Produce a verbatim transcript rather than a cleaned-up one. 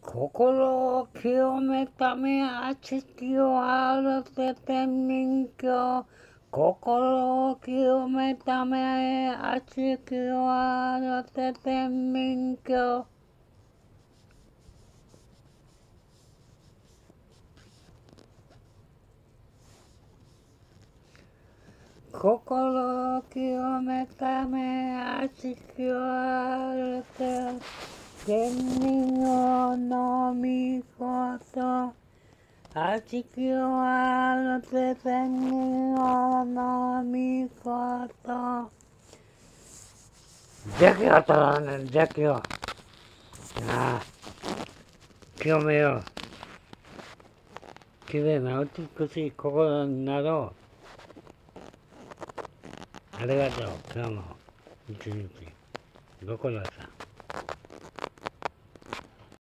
心を清めため足気を荒せて人形。心を清めため足気を荒せて人形。心を清めため足気を荒せて天人を飲みこと。足気を荒せ天人を飲みこと。邪気を取らねん、邪気を。ああ、清めよう。きれいな美しい心になろう。ありがとう、今日も一日。ご苦労様。